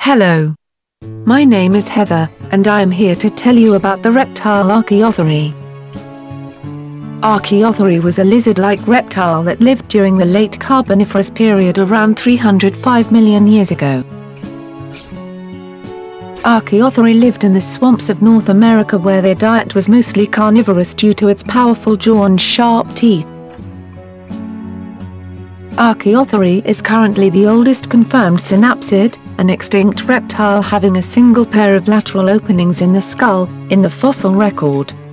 Hello. My name is Heather, and I am here to tell you about the reptile Archaeothyris. Archaeothyris was a lizard-like reptile that lived during the late Carboniferous period around 305 million years ago. Archaeothyris lived in the swamps of North America where their diet was mostly carnivorous due to its powerful jaw and sharp teeth. Archaeothyris is currently the oldest confirmed synapsid, an extinct reptile having a single pair of lateral openings in the skull, in the fossil record.